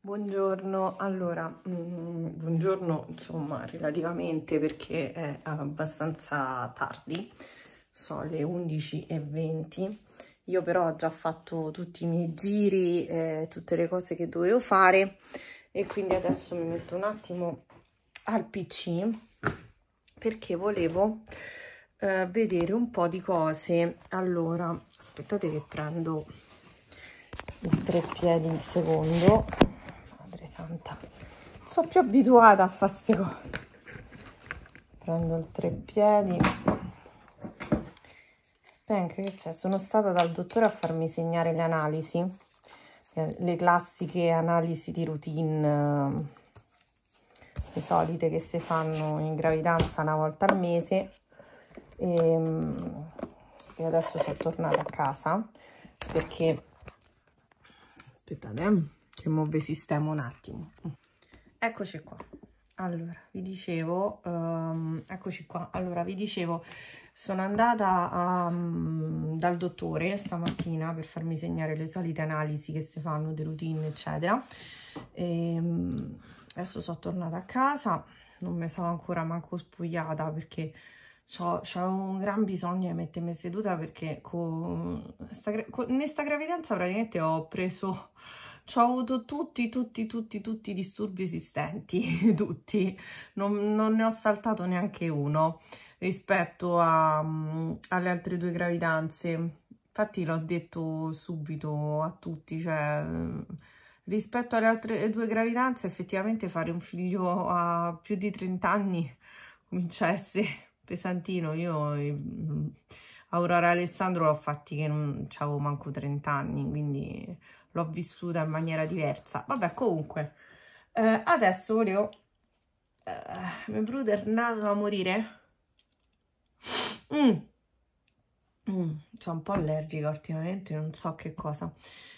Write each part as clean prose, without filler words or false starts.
Buongiorno, allora, buongiorno insomma relativamente perché è abbastanza tardi, sono le 11:20, io però ho già fatto tutti i miei giri, tutte le cose che dovevo fare e quindi adesso mi metto un attimo al PC perché volevo vedere un po' di cose. Allora, aspettate che prendo il treppiedi un secondo. Santa, sono più abituata a fare queste cose. Prendo il treppiedi. Aspetta, che c'è? Sono stata dal dottore a farmi segnare le analisi, le classiche analisi di routine, le solite che si fanno in gravidanza una volta al mese. E adesso sono tornata a casa perché aspettate, che mo vi sistemo un attimo. Eccoci qua. Allora, vi dicevo, eccoci qua. Allora, vi dicevo, sono andata dal dottore stamattina per farmi segnare le solite analisi che si fanno di routine, eccetera. Adesso sono tornata a casa, non mi sono ancora manco spogliata perché c'ho un gran bisogno di mettermi seduta perché con questa gravidanza praticamente ho avuto tutti i disturbi esistenti, tutti, non ne ho saltato neanche uno rispetto alle altre due gravidanze. Infatti l'ho detto subito a tutti, cioè rispetto alle altre due gravidanze effettivamente fare un figlio a più di 30 anni comincia a essere pesantino. Io Aurora e Alessandro l'ho fatti che non avevo manco 30 anni, quindi l'ho vissuta in maniera diversa. Vabbè, comunque, adesso volevo... mio brother è nato a morire. Sono un po' allergica ultimamente, non so che cosa.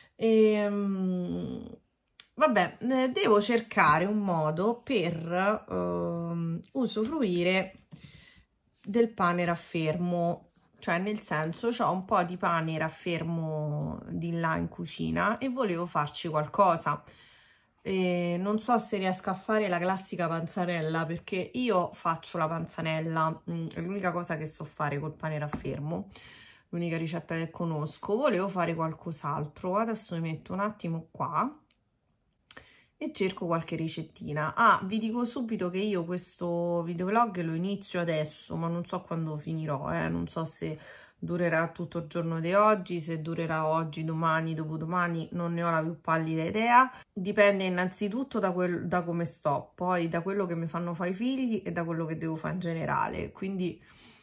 Vabbè, devo cercare un modo per usufruire del pane raffermo. Cioè, nel senso, c'ho un po' di pane raffermo di là in cucina e volevo farci qualcosa. Non so se riesco a fare la classica panzanella, perché io faccio la panzanella, è l'unica cosa che so fare col pane raffermo, l'unica ricetta che conosco. Volevo fare qualcos'altro, adesso mi metto un attimo qua e cerco qualche ricettina. Vi dico subito che io questo videovlog lo inizio adesso, ma non so quando finirò, non so se durerà tutto il giorno di oggi, se durerà oggi, domani, dopodomani, non ne ho la più pallida idea. Dipende innanzitutto da come sto, poi da quello che mi fanno fare i figli e da quello che devo fare in generale, quindi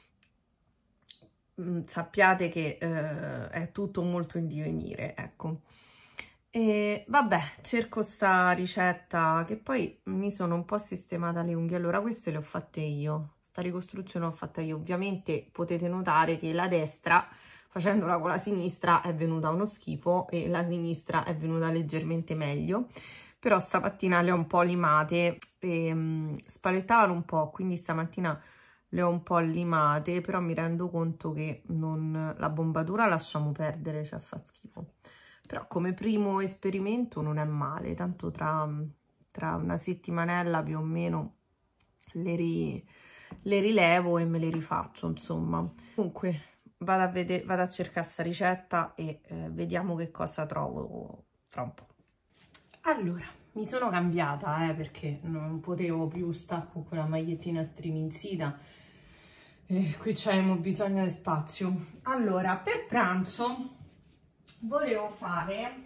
sappiate che è tutto molto in divenire, ecco. E vabbè, cerco sta ricetta che poi mi sono un po' sistemata le unghie. Allora, queste le ho fatte io, sta ricostruzione l'ho fatta io. Ovviamente potete notare che la destra, facendola con la sinistra, è venuta uno schifo e la sinistra è venuta leggermente meglio, però stamattina le ho un po' limate e spallettavano un po', quindi stamattina le ho un po' limate, però mi rendo conto che la bombatura lasciamo perdere, cioè fa schifo. Però come primo esperimento non è male, tanto tra una settimanella più o meno le rilevo e me le rifaccio, insomma. Comunque vado a cercare questa ricetta e vediamo che cosa trovo tra un po'. Allora, mi sono cambiata perché non potevo più stare con quella magliettina striminzita e qui c'avevamo bisogno di spazio. Allora, per pranzo volevo fare,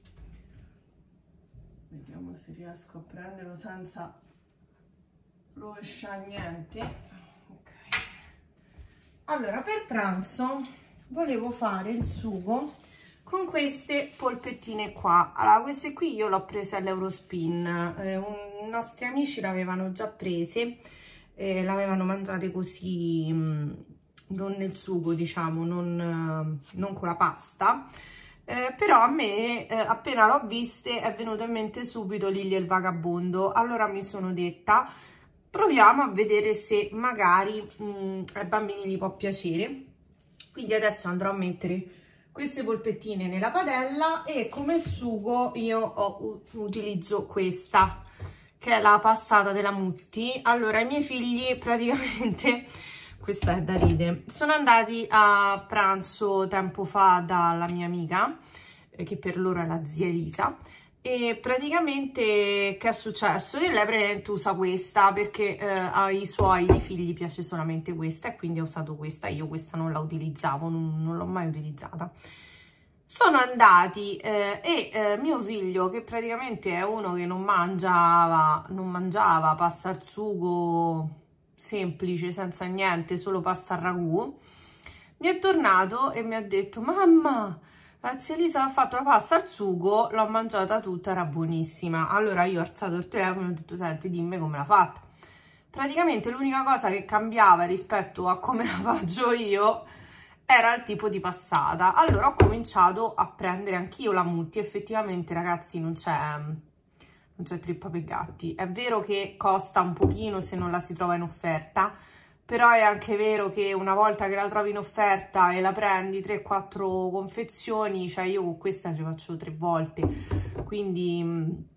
vediamo se riesco a prenderlo senza rovesciare niente. Ok. Allora, per pranzo volevo fare il sugo con queste polpettine qua. Allora, queste qui io l'ho prese all'Eurospin, i nostri amici l'avevano già prese, l'avevano mangiate così, non nel sugo, diciamo, non con la pasta. Però a me appena l'ho viste è venuto in mente subito Lily il vagabondo. Allora mi sono detta proviamo a vedere se magari ai bambini gli può piacere, quindi adesso andrò a mettere queste polpettine nella padella e come sugo io utilizzo questa, che è la passata della Mutti. Allora, i miei figli praticamente, questa è da ridere, sono andati a pranzo tempo fa dalla mia amica, che per loro è la zia Elisa, e praticamente che è successo? Lei praticamente usa questa perché ai suoi figli piace solamente questa e quindi ha usato questa. Io questa non la utilizzavo, non l'ho mai utilizzata. Sono andati mio figlio, che praticamente è uno che non mangiava pasta al sugo semplice, senza niente, solo pasta al ragù, mi è tornato e mi ha detto: mamma, la zia Elisa ha fatto la pasta al sugo, l'ho mangiata tutta, era buonissima. Allora io ho alzato il telefono e ho detto: senti, dimmi come l'ha fatta. Praticamente l'unica cosa che cambiava rispetto a come la faccio io era il tipo di passata. Allora ho cominciato a prendere anch'io la Mutti. Effettivamente, ragazzi, non c'è trippa per gatti. È vero che costa un pochino se non la si trova in offerta, però è anche vero che una volta che la trovi in offerta e la prendi 3-4 confezioni, cioè io con questa ci faccio 3 volte, quindi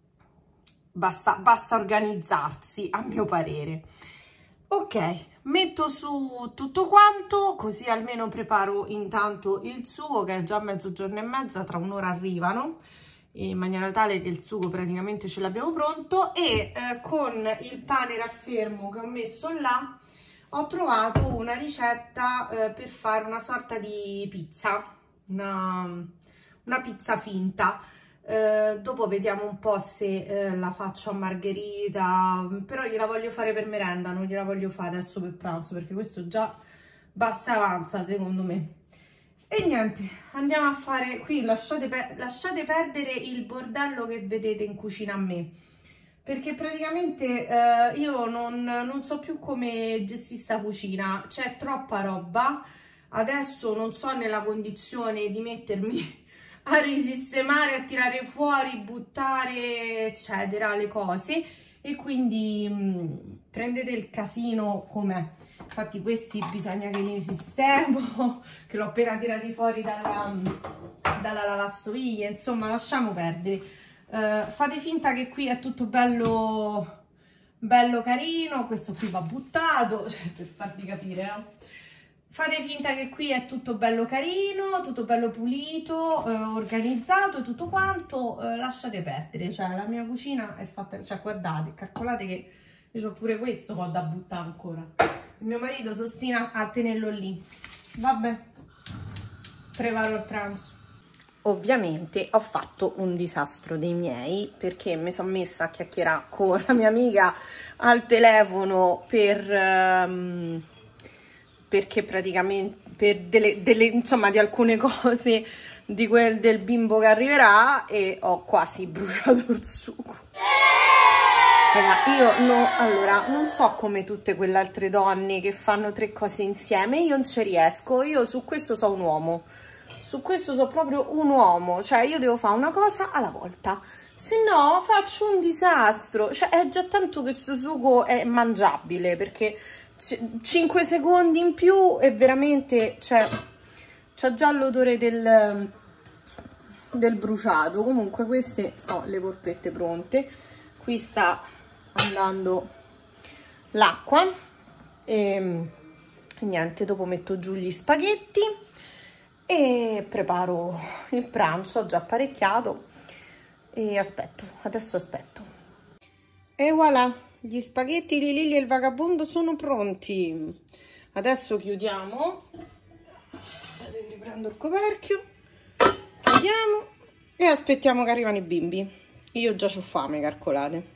basta organizzarsi, a mio parere. Ok, metto su tutto quanto, così almeno preparo intanto il sugo, che è già mezzogiorno e mezza, tra un'ora arrivano, in maniera tale che il sugo praticamente ce l'abbiamo pronto. E con il pane raffermo che ho messo là ho trovato una ricetta per fare una sorta di pizza, una pizza finta. Dopo vediamo un po' se la faccio a margherita, però gliela voglio fare per merenda, non gliela voglio fare adesso per pranzo, perché questo già basta e avanza secondo me. E niente, andiamo a fare qui. Lasciate perdere il bordello che vedete in cucina a me, perché praticamente io non so più come gestire sta cucina, c'è troppa roba. Adesso non so nella condizione di mettermi a risistemare, a tirare fuori, buttare eccetera le cose, e quindi prendete il casino com'è. Infatti questi bisogna che li sistemo, che l'ho appena tirati fuori dalla lavastoviglie, insomma lasciamo perdere. Fate finta che qui è tutto bello carino, questo qui va buttato, cioè, per farvi capire, no? Fate finta che qui è tutto bello carino, tutto bello pulito, organizzato, tutto quanto, lasciate perdere, cioè la mia cucina è fatta, cioè guardate, calcolate che io ho pure questo qua da buttare ancora. Il mio marito si ostina a tenerlo lì. Vabbè, preparo il pranzo. Ovviamente ho fatto un disastro dei miei, perché mi sono messa a chiacchierare con la mia amica al telefono perché praticamente per insomma di alcune cose del bimbo che arriverà, e ho quasi bruciato il sugo. Allora, non so come tutte quelle altre donne che fanno 3 cose insieme, io non ci riesco, io su questo so un uomo, su questo so proprio un uomo, cioè io devo fare una cosa alla volta, se no faccio un disastro. Cioè è già tanto che questo sugo è mangiabile, perché 5 secondi in più e veramente, cioè, c'ha già l'odore del bruciato. Comunque queste sono le polpette pronte, qui sta andando l'acqua e niente, dopo metto giù gli spaghetti e preparo il pranzo. Ho già apparecchiato e adesso aspetto. E voilà, gli spaghetti di Lily e il vagabondo sono pronti. Adesso chiudiamo. Aspettate che riprendo il coperchio. Chiudiamo e aspettiamo che arrivano i bimbi. Io già ho fame, calcolate.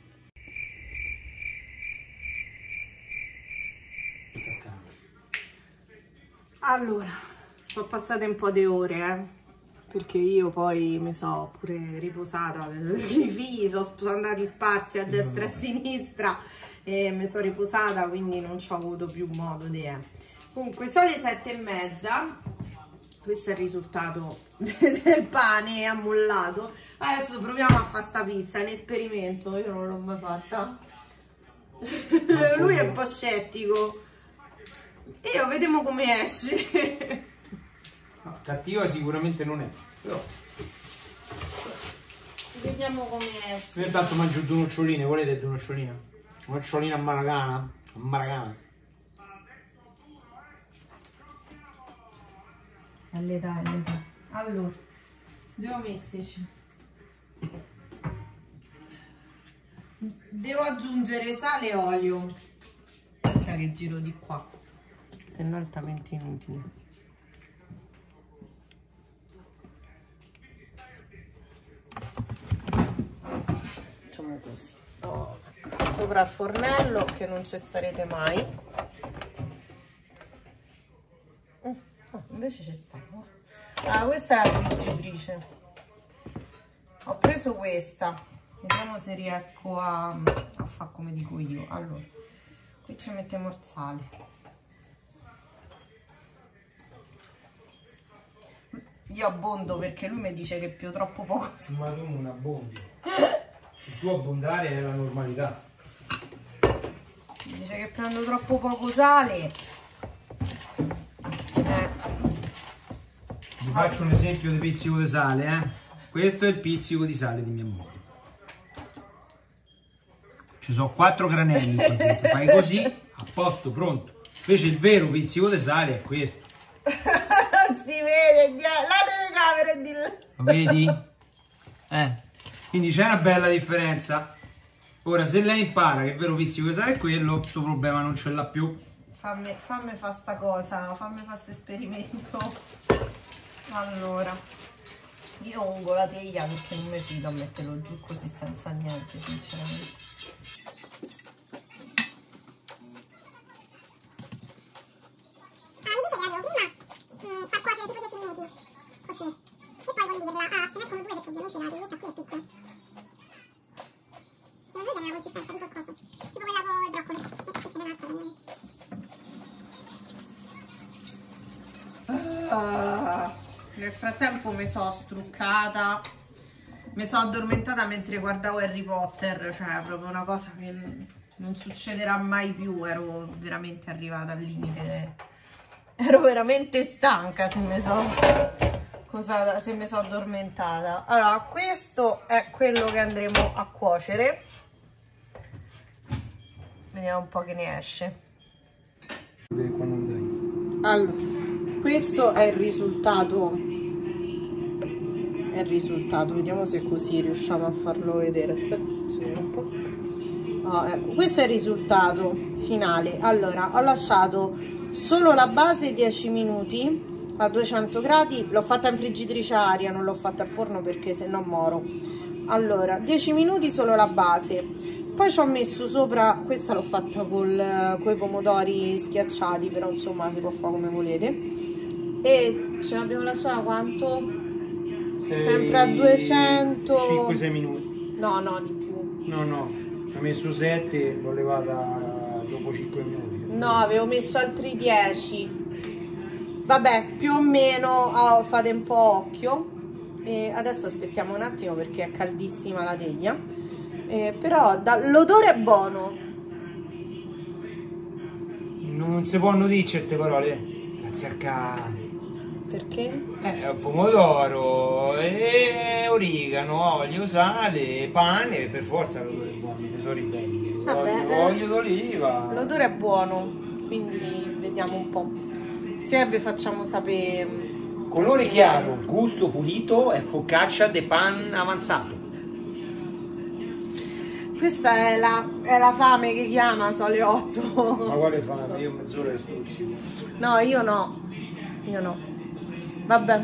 Allora, sono passate un po' di ore, perché io poi mi sono pure riposata, i figli sono andati sparsi a destra e a sinistra e mi sono riposata, quindi non ci ho avuto più modo di... Comunque sono le 7:30, questo è il risultato del pane ammollato. Adesso proviamo a fare sta pizza, è un esperimento, io non l'ho mai fatta. Lui è un po' scettico. Io vediamo come esce. No, cattiva sicuramente non è, però vediamo come esce. io intanto mangio due noccioline, volete due noccioline? Nocciolina a maracana, a maracana. All'età. Allora, devo metterci. Devo aggiungere sale e olio. Perché che giro di qua? Se no è altamente inutile. Facciamo così. Oh, ecco. Sopra il fornello che non ci starete mai. Oh, invece ci stiamo. Ah, questa è la friggitrice. Ho preso questa. Vediamo se riesco a fare come dico io. Allora, qui ci mettiamo il sale. Io abbondo perché lui mi dice che più troppo poco. Ma tu non abbondi. Il tuo abbondare è la normalità. Mi dice che prendo troppo poco sale. Vi faccio un esempio di pizzico di sale, Questo è il pizzico di sale di mia moglie. Ci sono 4 granelli qua dentro. Fai così, a posto, pronto. Invece il vero pizzico di sale è questo. Si vede, la telecamera di là. Lo vedi? Quindi c'è una bella differenza. Ora, se lei impara che il vero pizzico di sale è quello, questo problema non ce l'ha più. Fammi fare sta cosa, fammi fare questo esperimento. Allora, io ungo la teglia perché non mi fido a metterlo giù così senza niente, sinceramente. Mi dicevi, prima far cuocere tipo 10 minuti, così, e poi condirla. Ce n'è come 2 perché ovviamente la teglietta qui è piccola. Secondo me viene la consistenza di qualcosa, tipo quella con il broccoli, e qui ce n'è un'altra ovviamente. Nel frattempo mi sono struccata, mi sono addormentata mentre guardavo Harry Potter, cioè proprio una cosa che non succederà mai più, ero veramente arrivata al limite, ero veramente stanca se mi sono addormentata. Allora, questo è quello che andremo a cuocere, vediamo un po' che ne esce. Allora, questo è il risultato, vediamo se così riusciamo a farlo vedere. Aspetta, un po'. Ecco, questo è il risultato finale. Allora, ho lasciato solo la base 10 minuti a 200 gradi, l'ho fatta in friggitrice a aria, non l'ho fatta al forno perché se no moro. Allora, 10 minuti solo la base, poi ci ho messo sopra, questa l'ho fatta con i pomodori schiacciati, però insomma si può fare come volete. E ce l'abbiamo lasciata quanto? Sempre a 200. 5-6 minuti. No, di più. No, ci ho messo 7, l'ho levata dopo 5 minuti. No, avevo messo altri 10. Vabbè, più o meno, fate un po' occhio. E adesso aspettiamo un attimo perché è caldissima la teglia. Però l'odore è buono. Non si possono dire certe parole. Azzarca. Perché? Pomodoro, origano, olio, sale, pane, per forza l'odore è buono, tesori belli. Olio d'oliva. L'odore è buono, quindi vediamo un po'. Se vi facciamo sapere. Colore chiaro, gusto pulito e focaccia de pan avanzato. Questa è la fame che chiama, sono le 8. Ma quale fame? Io mezz'ora di stuzzico. No, io no. Vabbè,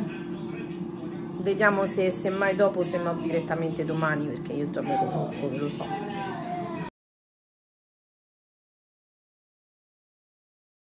vediamo se mai dopo, se no direttamente domani, perché io già mi conosco, ve lo so.